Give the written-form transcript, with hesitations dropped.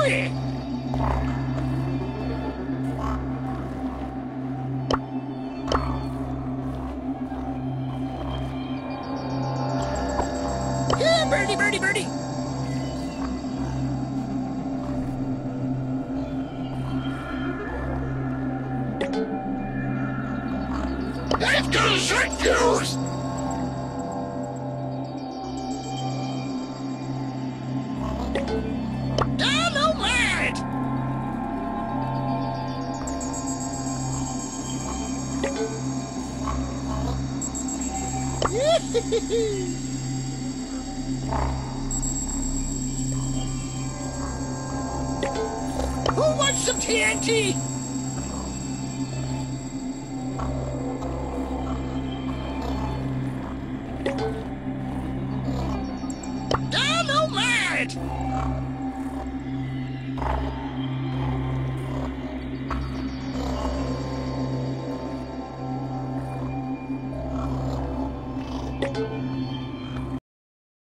hurry! Yeah, birdie, birdie, birdie! I've got a short fuse! Dynamite! Who wants some TNT? Dynamite!